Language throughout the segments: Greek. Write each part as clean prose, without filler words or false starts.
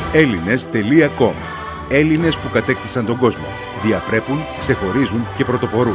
Έλληνες.com. Έλληνες που κατέκτησαν τον κόσμο. Διαπρέπουν, ξεχωρίζουν και πρωτοπορούν.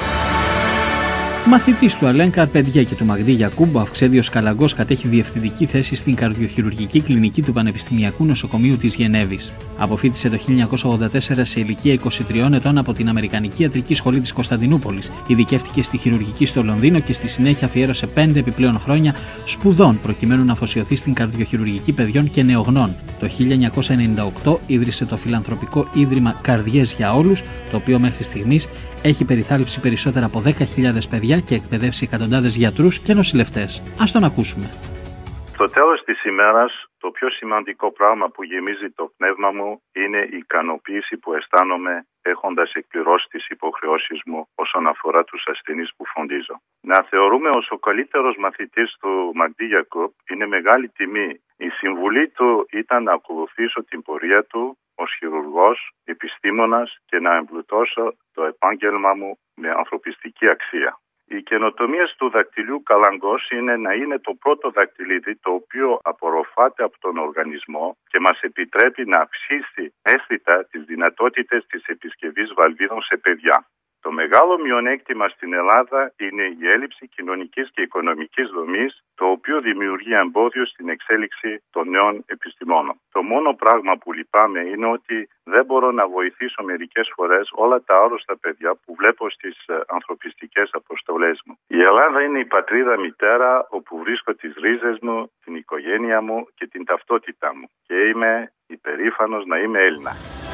Μαθητής του Αλένκα Παιδιά και του Μαγδί Γιακούμπ, ο Αυξέδιος Καλαγκός κατέχει διευθυντική θέση στην καρδιοχειρουργική κλινική του Πανεπιστημιακού Νοσοκομείου της Γενέβης. Αποφοίτησε το 1984 σε ηλικία 23 ετών από την Αμερικανική Ιατρική Σχολή της Κωνσταντινούπολης. Ειδικεύτηκε στη χειρουργική στο Λονδίνο και στη συνέχεια αφιέρωσε 5 επιπλέον χρόνια σπουδών προκειμένου να αφοσιωθεί στην καρδιοχειρουργική παιδιών και νεογνών. Το 1998 ίδρυσε το φιλανθρωπικό ίδρυμα Καρδιές για Όλους, το οποίο μέχρι στιγμής έχει περιθάλψει περισσότερα από 10.000 παιδιά και εκπαιδεύσει εκατοντάδες γιατρούς και νοσηλευτές. Ας τον ακούσουμε. Στο τέλος της ημέρας, το πιο σημαντικό πράγμα που γεμίζει το πνεύμα μου είναι η ικανοποίηση που αισθάνομαι έχοντας εκπληρώσει τις υποχρεώσεις μου όσον αφορά τους ασθενείς που φροντίζω. Να θεωρούμε ως ο καλύτερος μαθητής του Μαγδί Γιακούμπ είναι μεγάλη τιμή. Η συμβουλή του ήταν να ακολουθήσω την πορεία του ως χειρουργός, επιστήμονας και να εμπλουτώσω το επάγγελμα μου με ανθρωπιστική αξία. Οι καινοτομίες του δακτυλιού Καλαγκός είναι να είναι το πρώτο δακτυλίδι το οποίο απορροφάται από τον οργανισμό και μας επιτρέπει να αυξήσει αίσθητα τις δυνατότητες της επισκευής βαλβίδων σε παιδιά. Το μεγάλο μειονέκτημα στην Ελλάδα είναι η έλλειψη κοινωνικής και οικονομικής δομής, το οποίο δημιουργεί εμπόδιο στην εξέλιξη των νέων επιστημόνων. Το μόνο πράγμα που λυπάμαι είναι ότι δεν μπορώ να βοηθήσω μερικές φορές όλα τα άρρωστα παιδιά που βλέπω στις ανθρωπιστικές αποστολές μου. Η Ελλάδα είναι η πατρίδα μητέρα όπου βρίσκω τις ρίζες μου, την οικογένεια μου και την ταυτότητά μου. Και είμαι υπερήφανος να είμαι Έλληνα.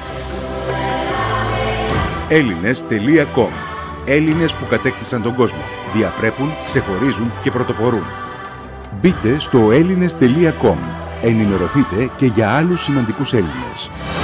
Έλληνες.com. Έλληνες που κατέκτησαν τον κόσμο. Διαπρέπουν, ξεχωρίζουν και πρωτοπορούν. Μπείτε στο Έλληνες.com. Ενημερωθείτε και για άλλους σημαντικούς Έλληνες.